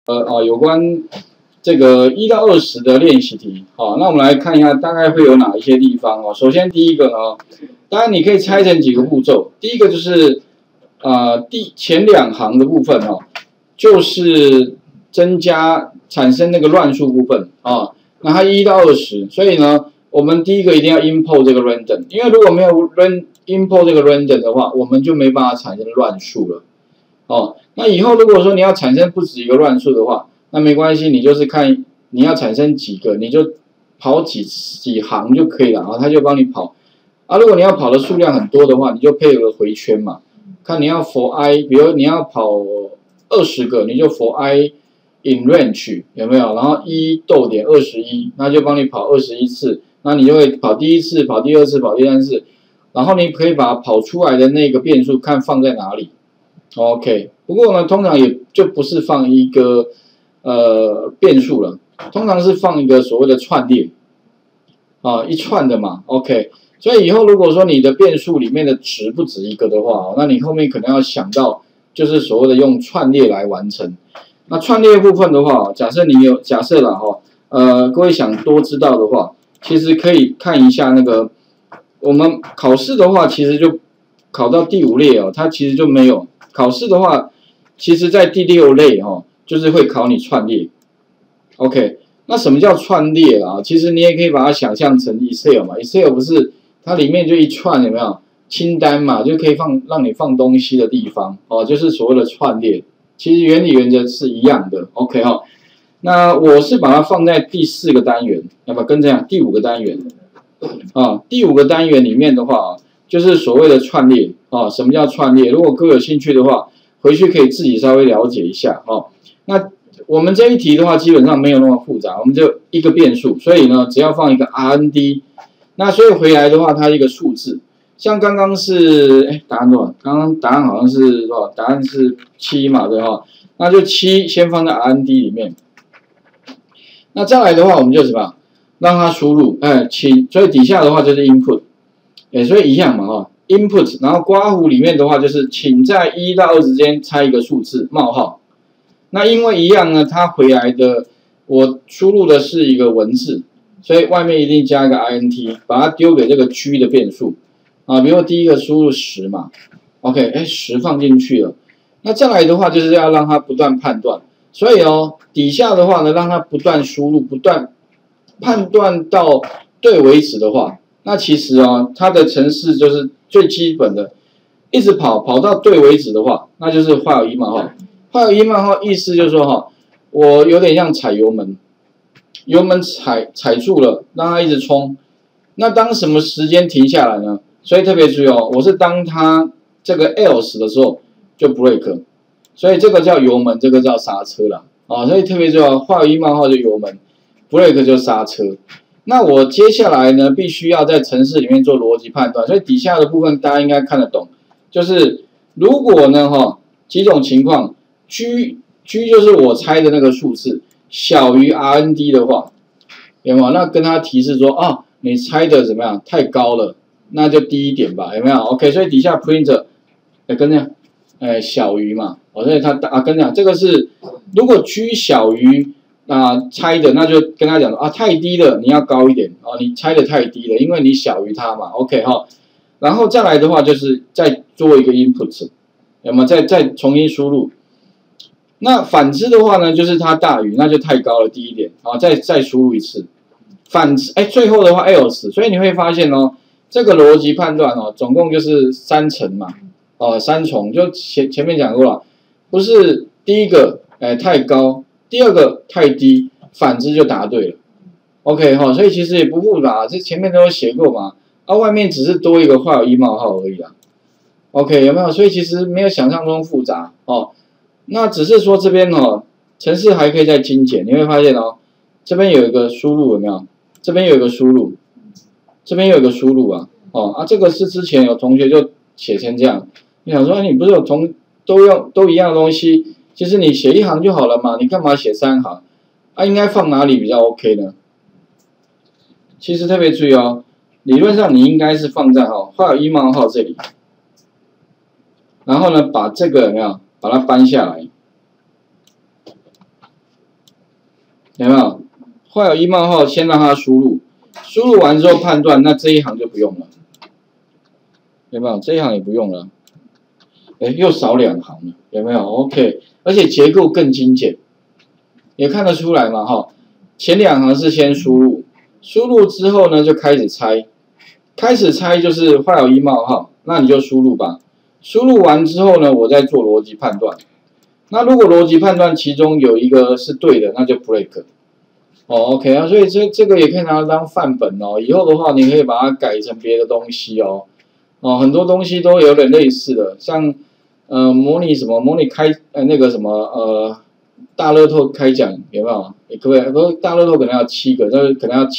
有关这个1到20的练习题。好，那我们来看一下大概会有哪一些地方哦。首先第一个呢，当然你可以拆成几个步骤。第一个就是前2行的部分哦，就是产生那个乱数部分啊。那它1到20，所以呢，我们第一个一定要 import 这个 random， 因为如果没有import 这个 random 的话，我们就没办法产生乱数了。哦，那以后如果说你要产生不止一个乱数的话，那没关系，你就是看你要产生几个，你就跑几行就可以了，然后它就帮你跑。如果你要跑的数量很多的话，你就配合回圈嘛，看你要 for i， 比如你要跑20个，你就 for i in range 有没有？然后1.21，那就帮你跑21次，那你就会跑第一次、跑第二次、跑第三次，然后你可以把跑出来的那个变数看放在哪里。OK， 不过呢，通常也就不是放一个变数了，通常是放一个所谓的串列一串的嘛。OK， 所以以后如果说你的变数里面的值不止一个的话，那你后面可能要想到就是所谓的用串列来完成。那串列部分的话，假设了各位想多知道的话，其实可以看一下那个我们考试的话，其实就考到第5列它其实就没有。考试的话，其实在第6类就是会考你串列。OK， 那什么叫串列啊？其实你也可以把它想象成 Excel 嘛 ，Excel 不是它里面就一串有没有清单嘛，就可以让你放东西的地方就是所谓的串列。其实原理原则是一样的。OK 那我是把它放在第4个单元，要不跟这样第5个单元第5个单元里面的话就是所谓的串列什么叫串列？如果各位有兴趣的话，回去可以自己稍微了解一下那我们这一题的话，基本上没有那么复杂，我们就一个变数，所以呢，只要放一个 RND， 那所以回来的话，它一个数字，像刚刚是答案多少？刚刚答案好像是多少？答案是7嘛，对那就7先放在 RND 里面。那再来的话，我们就什么？让它输入所以底下的话就是 input。所以一样嘛input， 然后括弧里面的话就是请在1到20之间猜一个数字冒号。那因为一样呢，它回来的我输入的是一个文字，所以外面一定加一个 int， 把它丢给这个 G 的变数比如说第一个输入10嘛 ，OK， 10放进去了。那再来的话就是要让它不断判断，所以底下的话呢，让它不断输入，不断判断到对为止的话。那其实它的程式就是最基本的，一直跑到对为止的话，那就是画有1冒号。画有1冒号意思就是说我有点像踩油门，油门踩住了，让它一直冲。那当什么时间停下来呢？所以特别注意我是当它这个 else 的时候就 break， 所以这个叫油门，这个叫刹车啦所以特别注意画有1冒号就油门 ，break 就刹车。那我接下来呢，必须要在程式里面做逻辑判断，所以底下的部分大家应该看得懂。就是如果呢，几种情况 ，G 就是我猜的那个数字小于 RND 的话，有没有？那跟他提示说你猜的怎么样？太高了，那就低一点吧，有没有 ？OK， 所以底下 print 跟这样，小于嘛，所以他跟这样，这个是如果 G 小于。猜的那就跟他讲说太低了，你要高一点你猜的太低了，因为你小于它嘛 ，OK 然后再来的话就是再做一个 input， 有没有？再重新输入。那反之的话呢，就是它大于，那就太高了，低一点再输入一次。最后的话 else， 所以你会发现这个逻辑判断总共就是3层嘛，3重，就前面讲过了，不是第一个太高。第二个太低，反之就答对了 ，OK 所以其实也不复杂，这前面都有写过嘛，外面只是多一个画有1冒号而已，OK 有没有？所以其实没有想象中复杂那只是说这边程式还可以再精简，你会发现这边有一个输入有没有？这边有一个输入，这边有一个输入这个是之前有同学就写成这样，你想说你不是有都一样的东西？其实你写1行就好了嘛，你干嘛写3行？应该放哪里比较 OK 呢？其实特别注意理论上你应该是放在画有1冒号这里，然后呢把这个有没有把它搬下来， 画有一冒号，先让它输入，输入完之后判断，那这一行就不用了，有没有？这一行也不用了，哎，又少2行了，有没有 ？OK， 而且结构更精简，也看得出来嘛，哈。前2行是先输入，输入之后呢就开始拆，开始拆就是画有一冒号，那你就输入吧。输入完之后呢，我再做逻辑判断。那如果逻辑判断其中有一个是对的，那就 break。哦 ，OK 啊，所以这个也可以拿来当范本哦。以后的话，你可以把它改成别的东西哦。哦，很多东西都有点类似的，像模拟什么，模拟开那个什么大乐透开奖有没有？也可不可以？不过大乐透可能要7个，就是可能要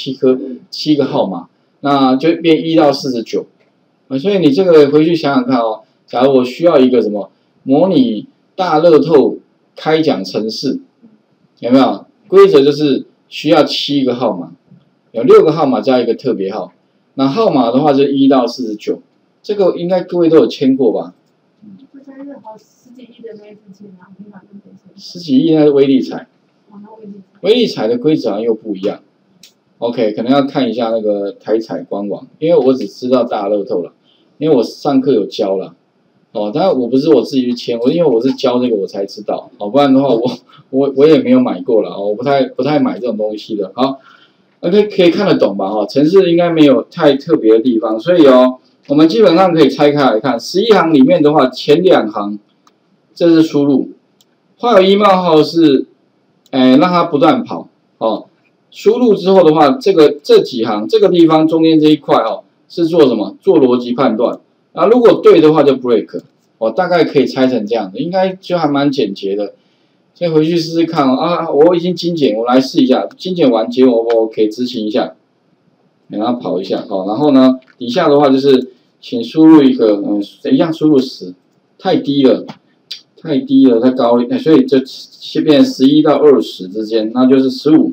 7个号码，那就变1到49。所以你这个回去想想看哦。假如我需要一个什么模拟大乐透开奖程式，有没有？规则就是需要7个号码，有6个号码加一个特别号。那号码的话就1到49，这个应该各位都有签过吧？ 这才是好10几亿的那一次签啊，平常跟谁签 ？10几亿那是威力彩， 哦，那威力彩。 威力彩的规则好像又不一样。OK， 可能要看一下那个台彩官网，因为我只知道大乐透了，因为我上课有教了。哦，当然我不是我自己去签，因为我是教这个我才知道，哦，不然的话我也没有买过了，哦，我不太买这种东西的。好 ，OK 可以看得懂吧？哈，程式应该没有太特别的地方，所以哦，我们基本上可以拆开来看，11行里面的话，前2行这是输入，画有一冒号是，让它不断跑，哦，输入之后的话，这几行这个地方中间这一块哦是做什么？做逻辑判断。啊，如果对的话就 break， 我大概可以拆成这样的，应该就还蛮简洁的。所以回去试试看啊，我已经精简，我来试一下，精简完结果我可以执行一下，让它跑一下，好，然后呢，底下的话就是请输入一个，一样输入10，太低了，太高，所以就变成11到20之间，那就是15，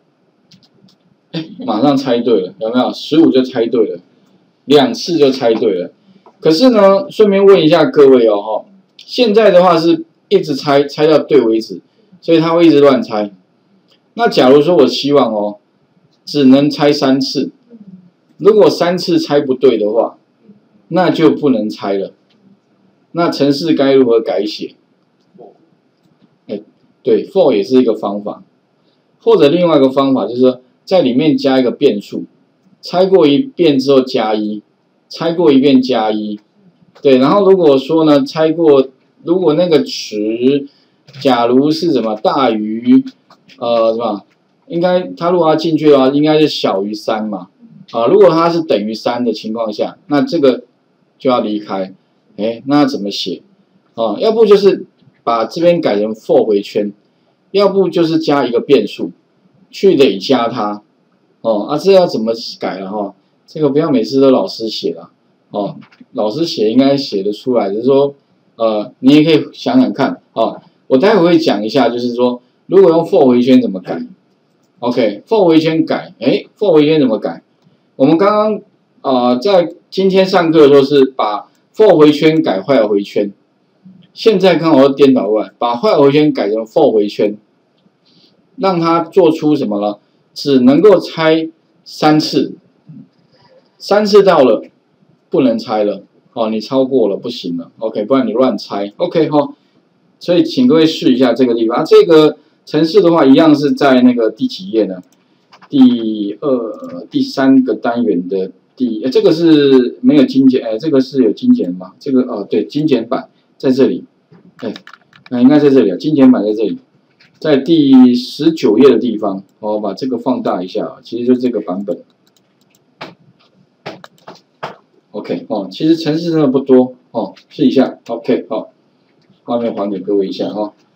马上猜对了，有没有？15就猜对了，2次就猜对了。可是呢，顺便问一下各位哦，哈，现在的话是一直猜到对为止，所以他会一直乱猜。那假如说我希望哦，只能猜3次，如果3次猜不对的话，那就不能猜了。那程式该如何改写？对 ，for 也是一个方法，或者另外一个方法就是说，在里面加一个变数，猜过一遍之后加1。猜过一遍加1，对，然后如果说呢，如果那个值，假如是什么大于，是吧？应该它如果要进去的话，应该是小于3嘛，啊，如果它是等于3的情况下，那这个就要离开，那怎么写？哦，要不就是把这边改成 for 回圈，要不就是加一个变数，去累加它，哦，这要怎么改了哈？这个不要每次都老师写了，哦，老师写应该写得出来，就是说，你也可以想想看，哦，我待会会讲一下，就是说，如果用 for 回圈怎么改 ？OK，for 回圈改，for 回圈怎么改？我们刚刚在今天上课的时候是把 for 回圈改while回圈，现在刚好要颠倒过来，把while回圈改成 for 回圈，让它做出什么了？只能够猜3次。3次到了，不能猜了，哦，你超过了不行了 ，OK， 不然你乱猜 ，OK 哈，所以请各位试一下这个地方，这个程式的话一样是在那个第几页呢？第3个单元的这个是没有精简，这个是有精简吗？这个对，精简版在这里，那应该在这里啊，精简版在这里，在第19页的地方，我把这个放大一下，其实就这个版本。OK 其实程式真的不多试一下 OK 画面还给各位一下